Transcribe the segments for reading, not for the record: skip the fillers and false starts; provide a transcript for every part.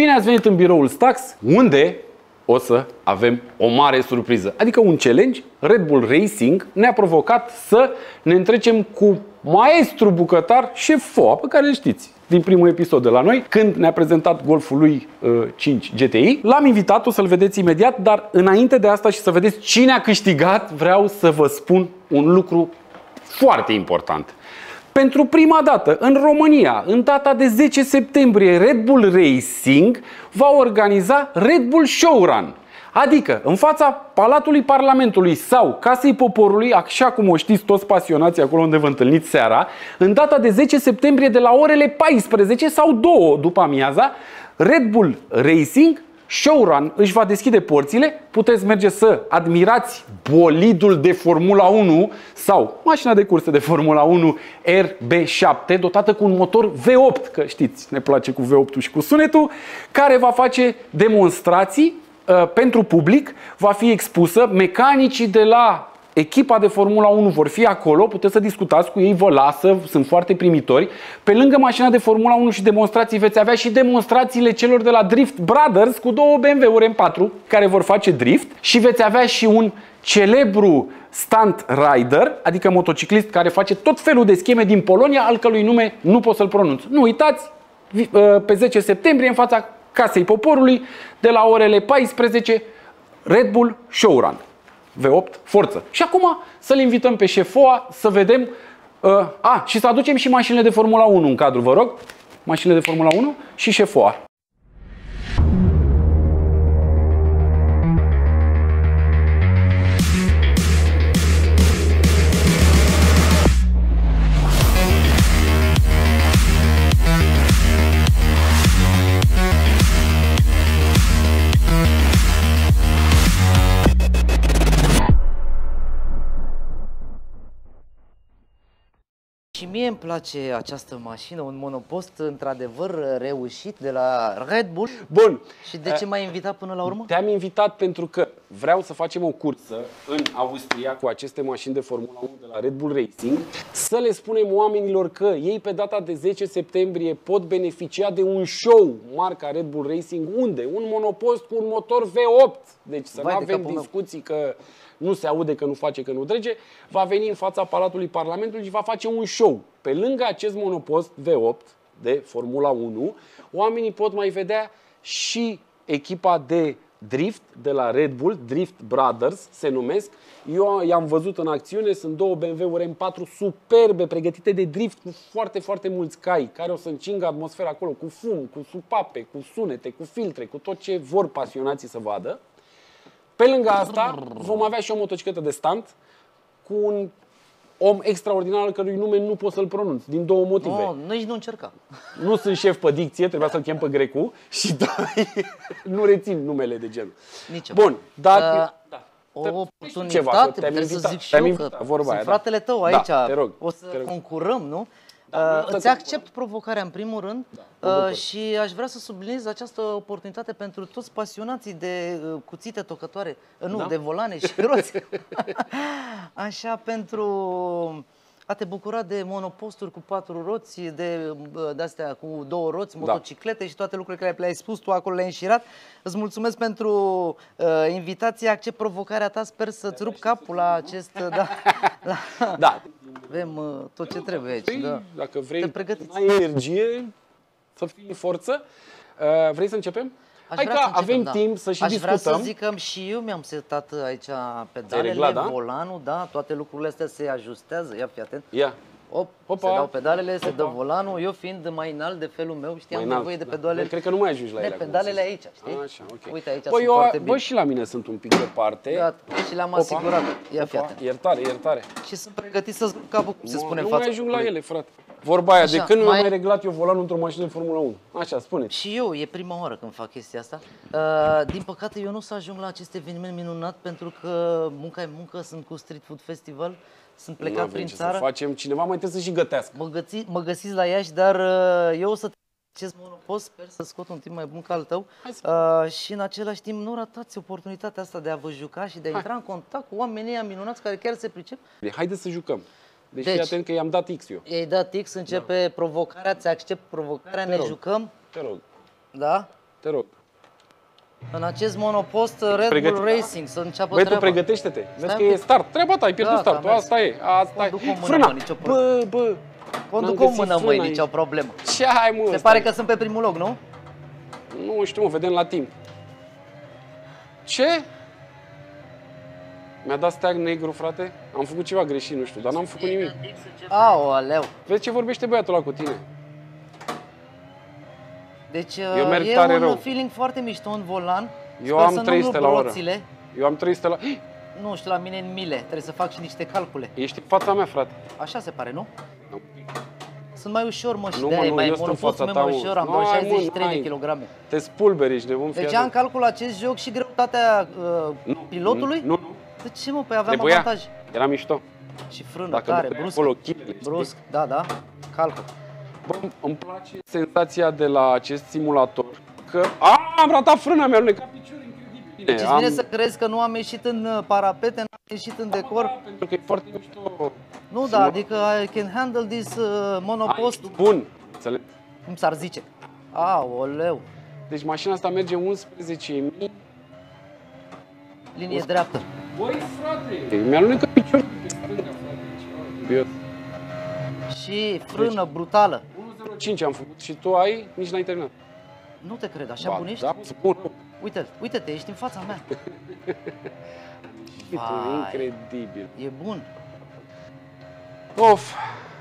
Bine ați venit în biroul Stax, unde o să avem o mare surpriză. Adică un challenge. Red Bull Racing ne-a provocat să ne întrecem cu maestru bucătar șef Foa, pe care îl știți din primul episod de la noi, când ne-a prezentat Golful lui 5 GTI. L-am invitat, o să-l vedeți imediat, dar înainte de asta și să vedeți cine a câștigat, vreau să vă spun un lucru foarte important. Pentru prima dată în România, în data de 10 septembrie, Red Bull Racing va organiza Red Bull Showrun. Adică, în fața Palatului Parlamentului sau Casei Poporului, așa cum o știți toți pasionații acolo unde vă întâlniți seara, în data de 10 septembrie de la orele 14 sau 2 după amiaza, Red Bull Racing Showrun își va deschide porțile. Puteți merge să admirați bolidul de Formula 1 sau mașina de curse de Formula 1 RB7, dotată cu un motor V8, că știți, ne place cu V8-ul și cu sunetul, care va face demonstrații pentru public, va fi expusă. Mecanicii de la echipa de Formula 1 vor fi acolo, puteți să discutați cu ei, vă lasă, sunt foarte primitori. Pe lângă mașina de Formula 1 și demonstrații veți avea și demonstrațiile celor de la Drift Brothers cu două BMW-uri M4 care vor face drift și veți avea și un celebru stunt rider, adică motociclist care face tot felul de scheme din Polonia, al cărui nume nu pot să-l pronunț. Nu uitați, pe 10 septembrie în fața Casei Poporului, de la orele 14, Red Bull Showrun. V8, forță. Și acum să-l invităm pe șef Foa să vedem și să aducem și mașinile de Formula 1 în cadru, vă rog. Mașinile de Formula 1 și șef Foa. Și mie îmi place această mașină, un monopost într-adevăr reușit de la Red Bull. Bun. Și de ce m-ai invitat până la urmă? Te-am invitat pentru că vreau să facem o cursă în Austria cu aceste mașini de Formula 1 de la Red Bull Racing, să le spunem oamenilor că ei pe data de 10 septembrie pot beneficia de un show marca Red Bull Racing, unde? Un monopost cu un motor V8. Deci să nu avem discuții că nu se aude, că nu face, că nu trece, va veni în fața Palatului Parlamentului și va face un show. Pe lângă acest monopost V8 de Formula 1, oamenii pot mai vedea și echipa de drift de la Red Bull, Drift Brothers se numesc. Eu i-am văzut în acțiune, sunt două BMW-uri M4 superbe, pregătite de drift cu foarte, foarte mulți cai, care o să încingă atmosfera acolo cu fum, cu supape, cu sunete, cu filtre, cu tot ce vor pasionații să vadă. Pe lângă asta, vom avea și o motocicletă de stunt cu un om extraordinar al cărui nume nu pot să-l pronunț, din două motive. No, nici nu încerca. Nu sunt șef pe dicție, trebuia să-l chem pe Grecu și nu rețin numele de genul. Nici bun, dar o oportunitate, trebuie să zic și eu că sunt fratele tău aici, o să concurăm, nu? Îți accept provocarea în primul rând și aș vrea să subliniez această oportunitate pentru toți pasionații de cuțite tocătoare, de volane și roți. Așa, pentru a te bucura de monoposturi cu 4 roți, de-astea cu 2 roți, motociclete și toate lucrurile care le-ai spus tu acolo, le-ai înșirat. Îți mulțumesc pentru invitație, accept provocarea ta, sper să-ți rup capul la acest... Da. Avem tot ce trebuie aici. Dacă vrei, ai energie, să fii în forță. Vrei să începem? Hai că avem timp să și discutăm. Aș vrea să zic că și eu mi-am setat aici pedalele, volanul, toate lucrurile astea se ajustează. Ia, fii atent. Se dau pedalele, se dă volanul. Eu fiind mai înalt de felul meu, știam nevoie de pedalele. Cred că nu mai ajungi la ele. Pedalele aici, știi? Așa, okay. Uite, aici sunt foarte bine. Bă, și la mine sunt un pic departe. Gata, și le-am asigurat. Ia, fii atent. Iertare. Și sunt pregătit să-ți rup capul, cum se spune în fața. Nu mai ajung la ele, frate. Vorba aia, de când nu am mai reglat eu volanul într-o mașină de Formula 1? Așa, spune. Și eu, e prima oară când fac chestia asta. Din păcate, eu nu o să ajung la acest eveniment minunat, pentru că munca e muncă, sunt cu Street Food Festival, sunt plecat prin țară. Să facem, cineva mai trebuie să și gătească. Mă găsiți la Iași, dar eu o să acest monopost, sper să scot un timp mai bun ca al tău și în același timp nu ratați oportunitatea asta de a vă juca și de a intra în contact cu oamenii ăia minunați care chiar se pricep. Haideți să jucăm. Deci fii atent că i-am dat X eu. I-ai dat X, începe provocarea, ți accept provocarea, ne jucăm. Te rog. Da? te rog. În acest monopost Red Bull Racing să înceapă treaba. Băi, tu pregătește-te. Vezi că e start. Treaba ta, ai pierdut startul. Asta e. Asta e. Frâna. Bă. Conduc o mână, măi, nicio problemă. Ce ai, mă? Se pare că sunt pe primul loc, nu? Nu știu, mă, vedem la timp. Ce? Mi-a dat steag negru, frate? Am făcut ceva greșit, nu știu, dar n-am făcut nimic. Aoleu. Vezi ce vorbește băiatul ăla cu tine? Deci e un feeling foarte mișto în volan. Eu am 300 la oră. Eu am 300 la... Nu știu, la mine în mile. Trebuie să fac și niște calcule. Ești în fața mea, frate. Așa se pare, nu? Nu. Sunt mai ușor, mă, și nu, de-aia mai monopostul meu mai ușor, am doar 63 de kilograme. Te spulberi, ești nebun. Deci am calcul acest joc și greutatea pilotului? Nu. De ce, mă? Păi aveam avantaj. Era mișto. Și frână tare, brusc, da, calcul. Bă, îmi place senzația de la acest simulator că... am ratat frâna, mi-a alunecat piciorul incredibil. Deci îți vine să crezi că nu am ieșit în parapete, n-am ieșit în decor? Pentru că e foarte mișto. Nu, da, adică I can handle this monopost. Bun, înțeleg. Cum s-ar zice? Aoleu. Deci mașina asta merge 11.000. Linie dreaptă. Băi, frate, mi-a alunecat piciorul pe stânga, frate. Și frână brutală. 1.05 am făcut și tu ai, nici n-ai terminat. Nu te cred, așa bun ești? Da, bun. Uite-te, ești în fața mea. Incredibil. E bun. Of.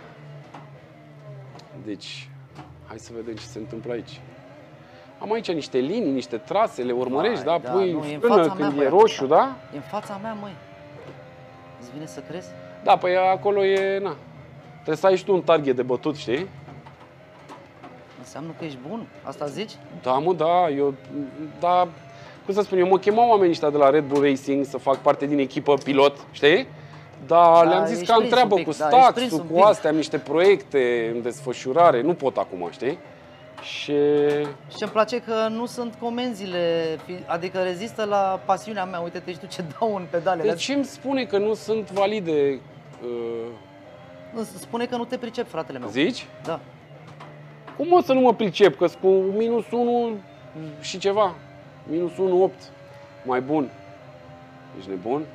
Deci, hai să vedem ce se întâmplă aici. Am aici niște linii, niște trase, le urmărești, da? Pui frână când e roșu, da? E în fața mea, măi. Îți vine să crezi? Da, păi acolo e, na. Trebuie să ai și tu un target de bătut, știi? Înseamnă că ești bun? Asta zici? Da, mă, da, cum să spun, eu mă chemau oamenii ăștia de la Red Bull Racing să fac parte din echipă pilot, știi? Dar le-am zis că am treabă cu Stax-ul, cu astea, am niște proiecte în desfășurare, nu pot acum, știi? Și îmi place că nu sunt comenzile, adică rezistă la pasiunea mea. Uite-te și tu ce dau în pedalele. Deci îmi spune că nu sunt valide. Spune că nu te pricep, fratele meu. Zici? Da. Cum o să nu mă pricep? Că-s cu minus 1 și ceva. Minus 1,8. Mai bun. Ești nebun?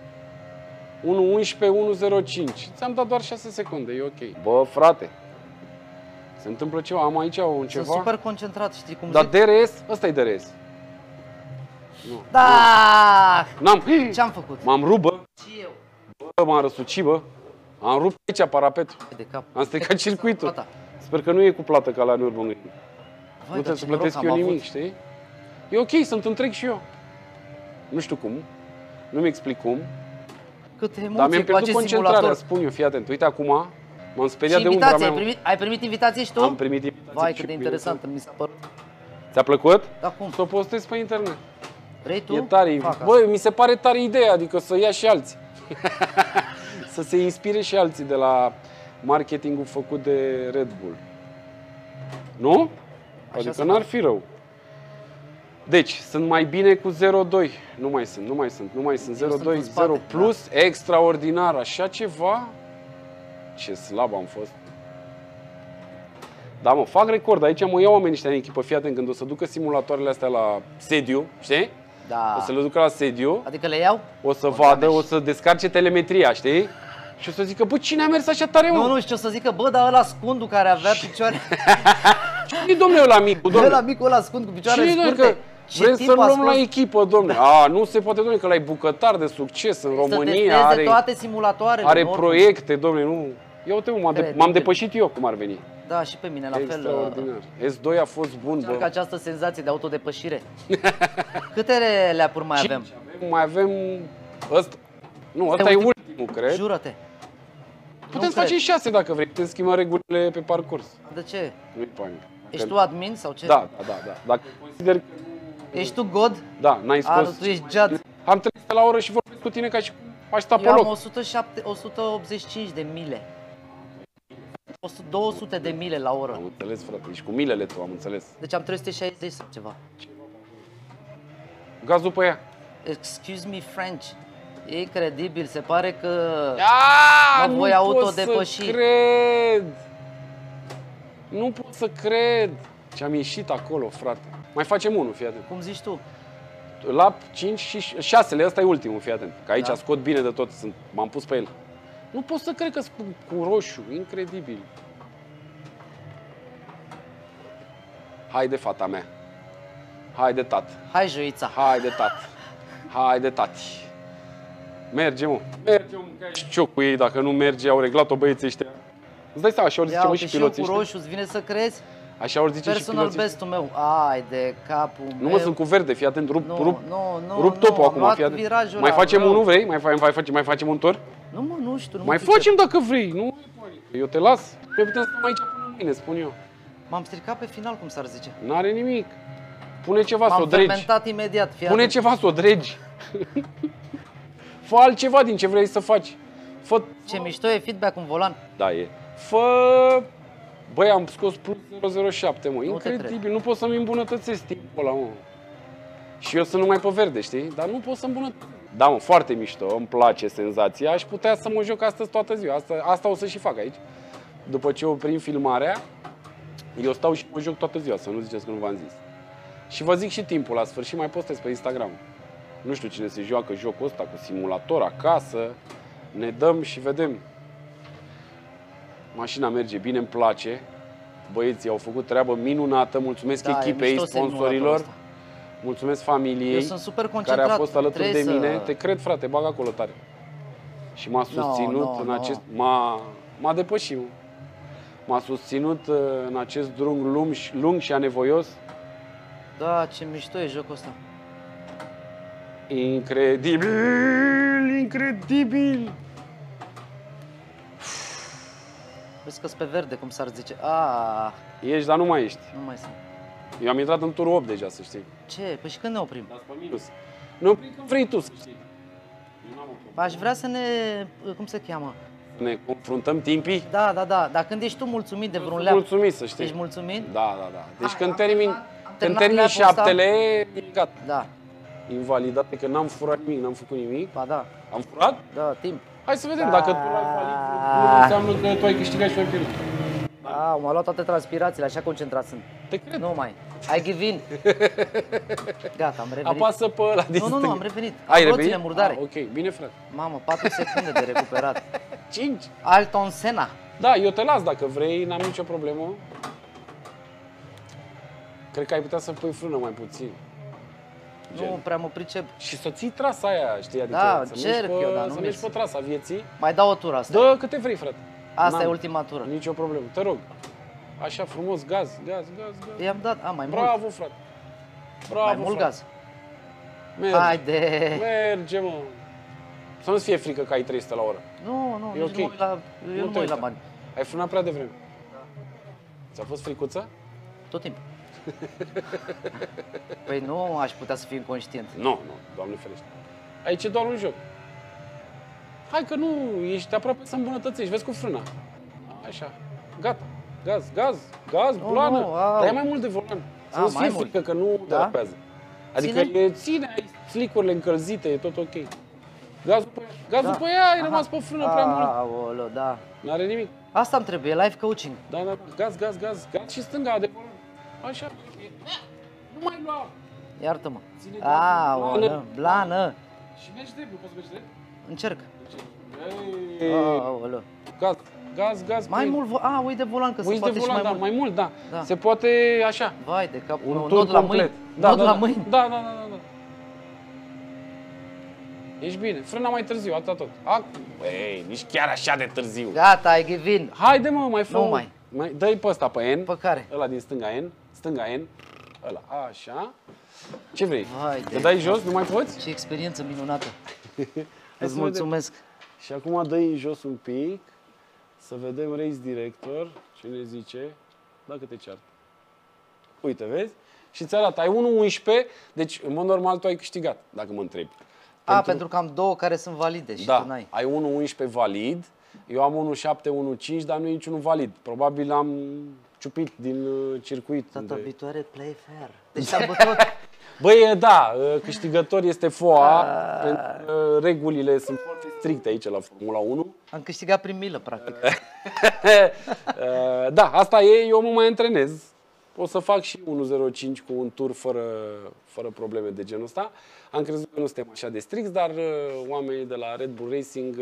1,11, 1,05. Ți-am dat doar 6 secunde, e ok. Bă, frate, se întâmplă ceva, am aici un ceva. Sunt super concentrat, știi cum zic? Dar DRS? Ăsta e DRS. Nu. Da! N-am. Ce-am făcut? M-am rupt, bă. Și eu. Bă, m-am răsucit, bă. Am rupt aici parapetul. De cap. Am stricat circuitul. Sper că nu e cu plată ca la Nürburgring. Nu trebuie să plătesc eu nimic, știi? E ok, sunt întreg și eu. Nu știu cum. Nu-mi explic cum. Câte emoții. Dar mi-am pierdut concentrarea, spun eu, fii atent. Uite acum, m-am speriat de umbra mea. Ai primit invitație și tu? Am primit invitație. Vai, cât de interesant mi s-a părut. Ți-a plăcut? Da, cum? Să o postez pe internet. Vrei tu? E tare. Băi, mi se pare tare ideea, adică să ia și alții. Să se inspire și alții de la marketingul făcut de Red Bull. Nu? Adică n-ar fi rău. Deci, sunt mai bine cu 0,2. Nu mai sunt 0,2, 0 plus, da. Extraordinar, așa ceva. Ce slab am fost. Da, mă, fac record. Aici mă iau oamenii ăștia în echipă. Fii atent, când o să ducă simulatoarele astea la sediu, știi? Da. O să le ducă la sediu. Adică le iau? O să vadă, o să descarce telemetria, știi? Și o să zică, bă, cine a mers așa tare, mă? Nu, știu, o să zică, bă, dar ăla scundul care avea picioare... Cine-i, domnule, ăla micu, domnule? Ăla micu, ăla scund cu picioare scurte. Vrem să-l luăm la echipă, domnule. A, nu se poate, domnule, că ăla e bucătar de succes în România. Are toate simulatoarele. Are proiecte, domnule, nu... Ia uite, m-am depășit eu, cum ar veni. Da, și pe mine, la fel. Extraordinar. S2 a fost bun, bă. Această senzație de autodepășire. Câte leapuri mai avem? Mai avem ăsta. Nu, ăsta e ultimul, cred. Jură-te. Putem să facem 6 dacă vrei. Putem schimba regulile pe parcurs. De ce? Nu-i panică. Ești tu admin sau ce? Da. Dacă consider că... Ești tu God? Da, n-ai scos... Tu ești judge. Am 300 la oră și vorbesc cu tine ca și cum aș sta pe loc. Eu am 185 de mile. 200 de mile la oră. Am înțeles, frate. Deci cu milele tu, am înțeles. Deci am 360 sau ceva. Gazul pe ea. Excuse me, French. E incredibil, se pare că mă voi autodepăși. Nu pot să cred ce am ieșit acolo, frate. Mai facem unul, fii atent. Cum zici tu? Lap 5 și 6-le, ăsta e ultimul, fii atent. Că aici scot bine de tot, m-am pus pe el. Nu pot să cred că spun cu roșu, incredibil. Haide, fata mea. Haide, tată. Hai, Joița. Haide, tată. Haide, tati. Merge, mă. Merge, mă, că ai și cu ei. Dacă nu merge, au reglat-o băieții ăștia. Îți dai seama, așa ori zice, mă, și piloții ăștia. Cu roșu, îți vine să crezi? Așa ori zice personal și piloții. bestul meu. Ai de capul meu. Nu, mă, sunt cu verde, fii atent, rup topul acum, fii atent. Mai facem unul, vrei? Mai facem un tur? Nu, mă, nu știu. Mai facem dacă vrei, nu? Eu te las. Noi putem să stăm aici până mâine, spun eu. M-am stricat pe final, cum s-ar zice. N-are nimic. Pune ceva să o dregi. M-am fermentat imediat, fii Pune ceva să o dregi. Fă altceva din ce vrei să faci. Fă... Ce mișto e feedback în volan. Da, e. Fă... Băi, am scos plus 007, mă. Incredibil. Nu pot să-mi îmbunătățesc timpul ăla, mă. Și eu sunt numai pe verde, știi? Dar nu pot să îmbunătățesc. Da, mă, foarte mișto. Îmi place senzația. Aș putea să mă joc astăzi toată ziua. Asta o să și fac aici. După ce oprim filmarea, eu stau și mă joc toată ziua, să nu ziceți că nu v-am zis. Și vă zic și timpul, la sfârșit mai postez pe Instagram. Nu știu cine se joacă jocul ăsta cu simulator acasă. Ne dăm și vedem. Mașina merge bine, îmi place. Băieții au făcut treabă minunată. Mulțumesc echipei, sponsorilor. Mulțumesc familiei. Eu sunt super concentrat. Care a fost alături de mine. Te cred, frate, bag acolo tare. Și m-a susținut în acest... M-a depășit. M-a susținut în acest drum lung și anevoios. Da, ce mișto e jocul ăsta. Incredibil, incredibil. Vezi că-s pe verde, cum s-ar zice. Ești, dar nu mai ești. Nu mai sunt. Eu am intrat în turul 8 deja, să știi. Ce? Păi și când ne oprim? Dați pe minus. Ne oprim când vrei tu, să știi. Aș vrea să ne... Cum se cheamă? Ne confruntăm timpii? Da. Dar când ești tu mulțumit de vreun leap... Mulțumit, să știi. Ești mulțumit? Da. Deci când termin 7-le, e gata. Da. Invalidat, că n-am furat nimic, n-am făcut nimic. Ba da. Am furat? Da, timp. Hai să vedem, dacă tu l-ai valid, nu înseamnă că tu ai câștigat și tu ai pierdut. M-a luat toate transpirațiile, așa concentrat sunt. Te cred. Nu mai. I give in. Gata, am revenit. Apasă pe ăla din Nu, am revenit. Ai revenit? Murdare. Ok, bine, frate. Mamă, 4 secunde de recuperat. 5. Ayrton Senna. Da, eu te las dacă vrei, n-am nicio problemă. Cred că ai putea să pui frână mai puțin. Nu prea mă pricep. Și să ții trasa aia, știi? Adică da, să încerc eu, dar nu să mergi pe trasa vieții. Mai dau o tură asta. Dă câte vrei, frate. Asta e ultima tură. Nicio problemă, te rog. Așa frumos, gaz. I-am dat, mai mult. Bravo, frate. Bravo, mai mult gaz. Haide. Merge, mă. Să nu-ți fie frică că ai 300 la oră. Nu, e ok. Eu nu mă uit la bani. Ai frânat prea devreme. Da. Ți-a fost fricuță? Tot timpul. Păi nu aș putea să fiu inconștient. Nu, Doamne ferește. Aici e doar un joc. Hai că nu, ești aproape să îmbunătățești, vezi cu frâna. Așa, gata. Gaz, blană. Dar e mai mult de volan. Să nu-ți fie frică că nu derapează. Adică ține, ai slicurile încălzite, e tot ok. Gazul pe ea, ai rămas pe frână prea mult. Aoleu, da. N-are nimic. Asta îmi trebuie, life coaching. Da, gaz și stânga de volan. Așa. Nu mai lua. Iartă-mă. Aoleu, blană. Și mergi drept, nu poți să mergi drept? Încerc. Aoleu. Gaz. Mai mult, uite de volan, că se poate și mai mult. Mai mult, da. Se poate așa. Vai de cap, un tur la mâini. Nod la mâini. Da. Ești bine. Frâna mai târziu, atât tot. Ei, nici chiar așa de târziu. Gata, ai give in. Haide, mă, mai fă. Nu mai. Dă-i pe ăsta, pe N. Pe care? Ăla din stânga N. Ăla, așa. Ce vrei? Vai te dai jos, nu mai poți? Ce experiență minunată. Îți mulțumesc. Și acum dă-i în jos un pic. Să vedem race director. Ce ne zice? Dacă te ceartă. Uite, vezi? Și ți arată, ai 1.11, deci în mod normal tu ai câștigat, dacă mă întrebi. Pentru că am două care sunt valide și tu n-ai. Ai 1.11 valid, eu am 1.7, 1.5, dar nu e niciunul valid. Probabil am ciupit din circuit. Data viitoare, play fair. Deci s-a bătut. Băi, da, câștigător este FOA, pentru că regulile sunt foarte stricte aici la Formula 1. Am câștigat prin milă, practic. Da, asta e, eu mă mai antrenez. o să fac și 1.05 cu un tur fără probleme de genul ăsta. Am crezut că nu suntem așa de strict, dar oamenii de la Red Bull Racing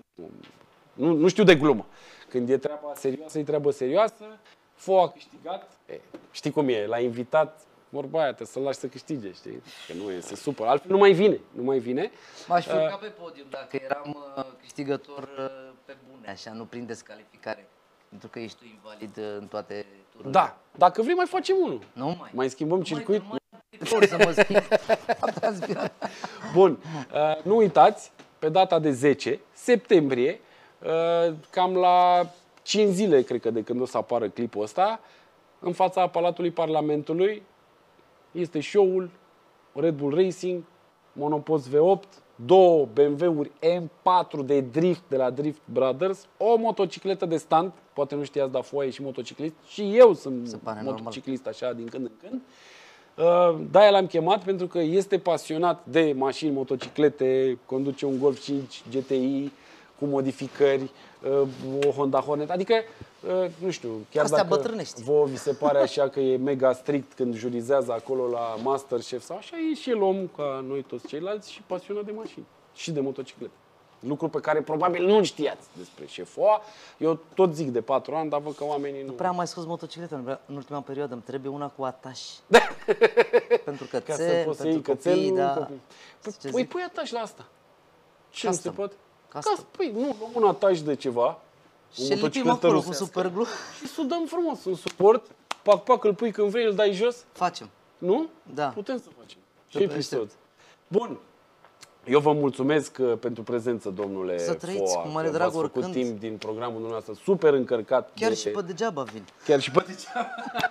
nu știu de glumă. Când e treaba serioasă, e treabă serioasă. Fo a câștigat. Știi cum e, l-a invitat, vorba aia, trebuie să-l lași să câștige, știi? Că nu e, se supără. Altfel nu mai vine. M-aș fi urcat pe podium dacă eram câștigător pe bune, așa, nu prin descalificare. Pentru că ești tu invalid în toate tururile. Da, dacă vrei mai facem unul. Nu mai schimbăm circuit. Să mă schimb. Bun, nu uitați, pe data de 10 septembrie, cam la 5 zile, cred că, de când o să apară clipul ăsta, în fața Palatului Parlamentului, este show-ul Red Bull Racing, monopost V8, 2 BMW-uri M4 de drift de la Drift Brothers, o motocicletă de stunt, poate nu știați, dar Foa e și motociclist, și eu sunt motociclist așa din când în când. De-aia l-am chemat pentru că este pasionat de mașini, motociclete, conduce un Golf 5 GTI cu modificări, o Honda Hornet, adică, nu știu, chiar astea dacă bătrânești. vouă vi se pare așa că e mega strict când jurizează acolo la Masterchef sau așa, e și el om ca noi toți ceilalți și pasionat de mașini și de motociclete. Lucru pe care probabil nu știați despre șefoa. Eu tot zic de 4 ani, dar văd că oamenii nu... prea am mai scos motocicletă în ultima perioadă, îmi trebuie una cu ataș. Pentru cățel, pentru copii, da. Păi pui ataș la asta. Ce nu se poate? Păi nu, luăm un ataș de ceva. Și lipim acolo cu superglue. Și sudăm frumos un suport. Pac, îl pui când vrei, îl dai jos. Facem. Nu? Da. Putem să facem. Și episod. Bun. Eu vă mulțumesc pentru prezență, domnule Să trăiți cu mare drag oricând. făcut timp din programul dumneavoastră super încărcat. Chiar și pe degeaba vin. Chiar și pe degeaba.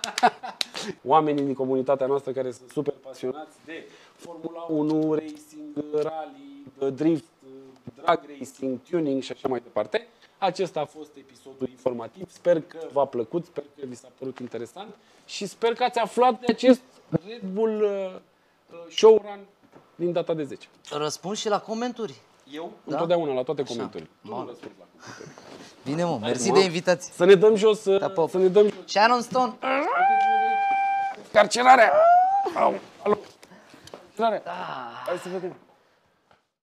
Oamenii din comunitatea noastră care sunt super pasionați de Formula 1, racing, rally, drift, drag racing, tuning și așa mai departe. Acesta a fost episodul informativ. Sper că v-a plăcut, sper că vi s-a părut interesant și sper că ați aflat de acest Red Bull Showrun din data de 10. Răspund și la comentarii. Eu? Da? Întotdeauna, la toate comentarii. Bine, mă, mersi de invitație. Să ne dăm jos, să ne dăm jos. Sharon Stone. Carcerarea! Alo! Carcerarea! Hai să vedem.